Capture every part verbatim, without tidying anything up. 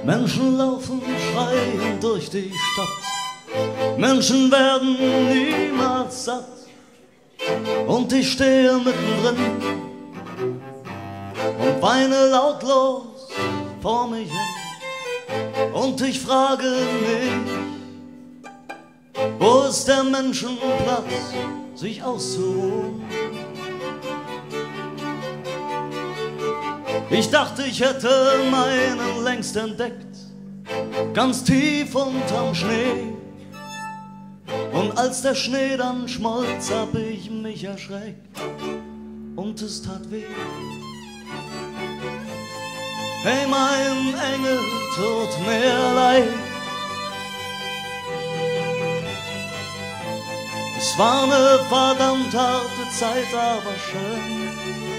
Menschen laufen schreiend durch die Stadt, Menschen werden niemals satt, und ich stehe mittendrin und weine lautlos vor mich hin. Und ich frage mich, wo ist der Menschenplatz, sich auszuruhen? Ich dachte, ich hätte meinen längst entdeckt, ganz tief unterm Schnee. Und als der Schnee dann schmolz, hab ich mich erschreckt und es tat weh. Hey, mein Engel, tut mir leid. Es war eine verdammt harte Zeit, aber schön.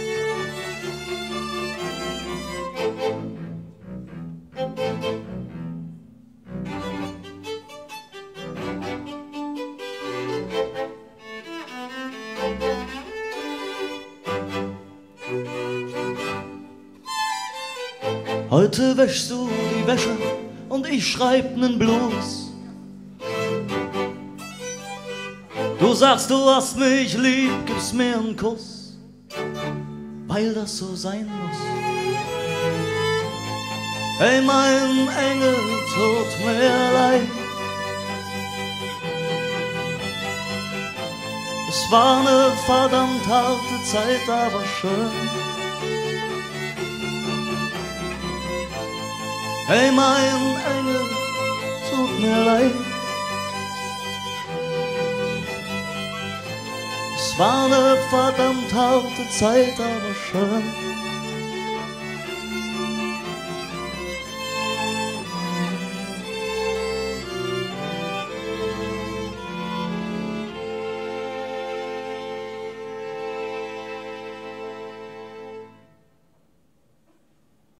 Heute wäschst du die Wäsche und ich schreib nen Blues. Du sagst, du hast mich lieb, gibst mir einen Kuss, weil das so sein muss. Hey, mein Engel, tut mir leid. Es war eine verdammt harte Zeit, aber schön. Hey, mein Engel, tut mir leid. Es war eine verdammt harte Zeit, aber schön.